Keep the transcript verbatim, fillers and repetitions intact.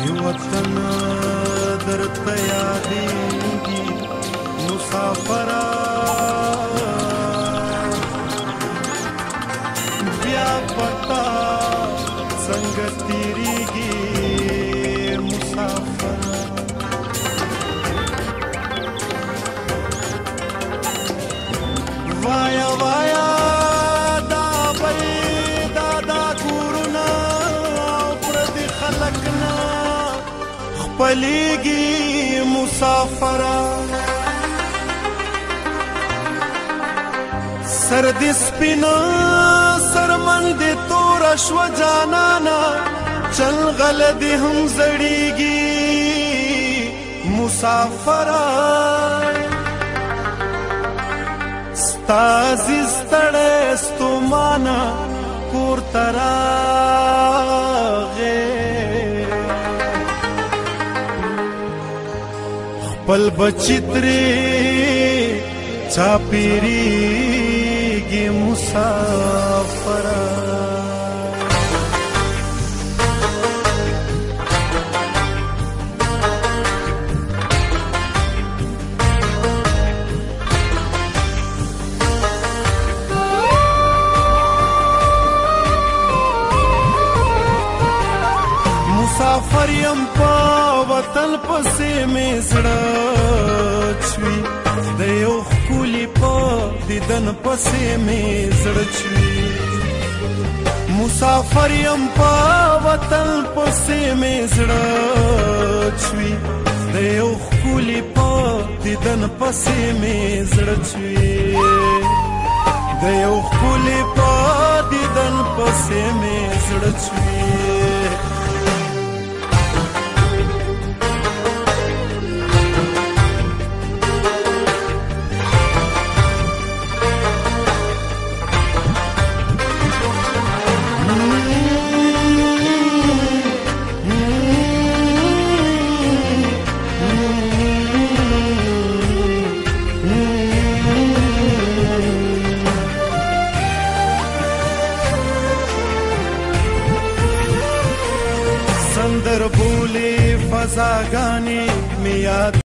वतन درته یادېږي مسافره بیا پتا څنګه تېرېږي مسافره وایا وایا دا به دا دا کورونه او پردي خلک نه خپلېږي مسافره سر دې سپینه سرمن دې توره شوه جانانه چلغل دې هم زړېږي مسافره ستا عزیز ستړی ستومانه کور ته راغې خپل بچی ترې چاپېرېږي مسافره مسافر یم په وطن پسې مې زړه چوي د یو ښکلي په دیدن پسې مې زړه چوي مسافر یم په وطن پسې مې زړه چوي د یو ښکلي په دیدن پسې مې زړه چوي د یو ښکلي په دیدن پسې مې زړه چوي سندر بولی فضاگانی می یاد